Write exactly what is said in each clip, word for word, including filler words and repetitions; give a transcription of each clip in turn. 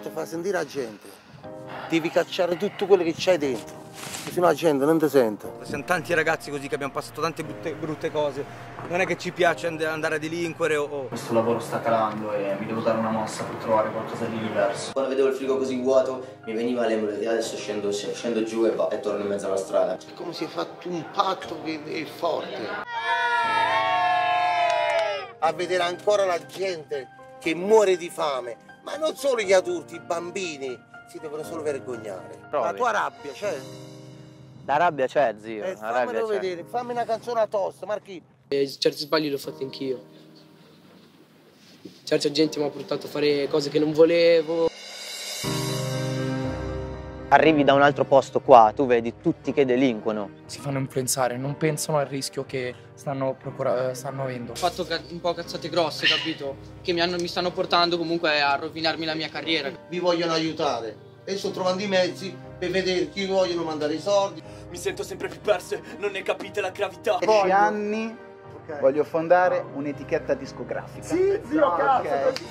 te fa sentire la gente, devi cacciare tutto quello che c'hai dentro, se no la gente non ti sente. Siamo tanti ragazzi così che abbiamo passato tante brutte, brutte cose, non è che ci piace andare a delinquere o... Questo lavoro sta calando e mi devo dare una mossa per trovare qualcosa di diverso. Quando vedevo il frigo così vuoto mi veniva l'emolo, adesso scendo, scendo giù e, va, e torno in mezzo alla strada. È come se hai fatto un patto che è forte. A vedere ancora la gente che muore di fame, ma non solo gli adulti, i bambini si devono solo vergognare. Provi. La tua rabbia c'è? La rabbia c'è, zio. Eh, la rabbia fammelo c'è. vedere, fammi una canzone tosta, Marchi. E certi sbagli li ho fatti anch'io. Certa gente mi ha portato a fare cose che non volevo. Arrivi da un altro posto qua, tu vedi tutti che delinquono. Si fanno influenzare, non pensano al rischio che stanno, procura- stanno avendo. Ho fatto un po' cazzate grosse, capito? Che mi, hanno, mi stanno portando comunque a rovinarmi la mia carriera. Vi vogliono aiutare e sto trovando i mezzi per vedere chi vogliono mandare i soldi. Mi sento sempre più perso e non ne capite la gravità. dieci anni okay. Voglio fondare un'etichetta discografica. Sì, zio, no, cazzo, okay. Così.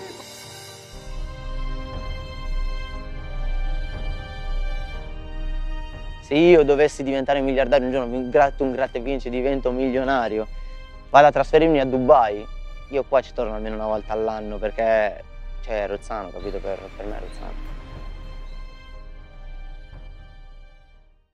Se io dovessi diventare miliardario un giorno, mi gratto un gratta e vinci, divento milionario, vado a trasferirmi a Dubai, io qua ci torno almeno una volta all'anno perché, cioè, è Rozzano, capito? Per, per me è Rozzano.